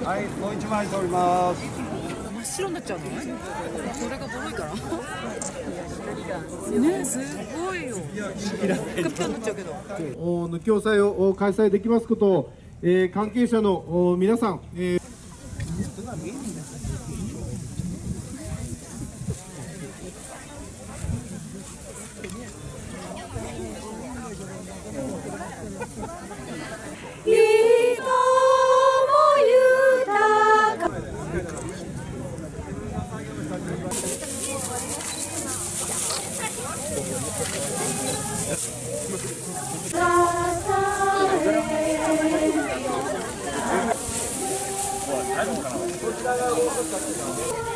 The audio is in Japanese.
はい、もう一枚取ります。 真っ白になっちゃうの？これがボロいから。ね、すごいよ。ピカピカになっちゃうけど。 抜き押さえを開催できますことを、関係者の皆さん、 大丈夫かな。